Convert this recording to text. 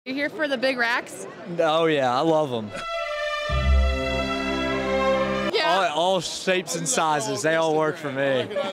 You here for the big racks? Oh yeah, I love them. Yeah. All shapes and sizes, they all work for me.